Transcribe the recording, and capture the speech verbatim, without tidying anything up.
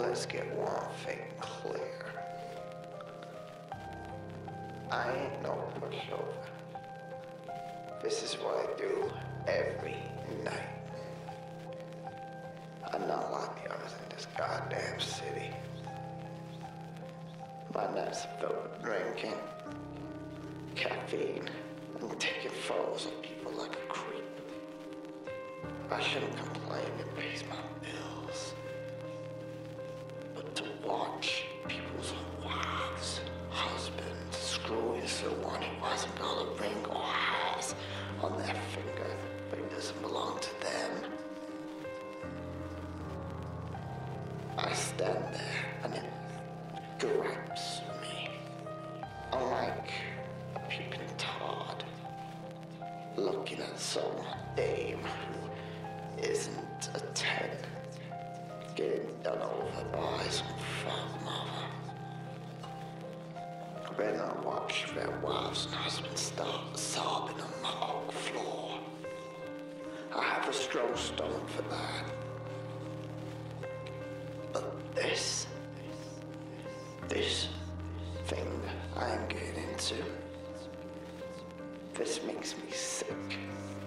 let's get one thing clear. I ain't no pushover. This is what I do every night. I'm not like the others in this goddamn city. My nights are filled with drinking, caffeine, and taking photos of people like a creep. I shouldn't complain, it pays my bills. But to watch people's wives, husbands, screwing someone who hasn't got a ring or has on their finger, but it doesn't belong to them. I stand there and it gripes me. I'm like a peeping Todd, looking at some dame who isn't a ten, getting done over by some fat mother. Then I watch their wives and husbands start sobbing on my oak floor. I have a strong stomach for that. But this, this thing I'm getting into, this makes me sick.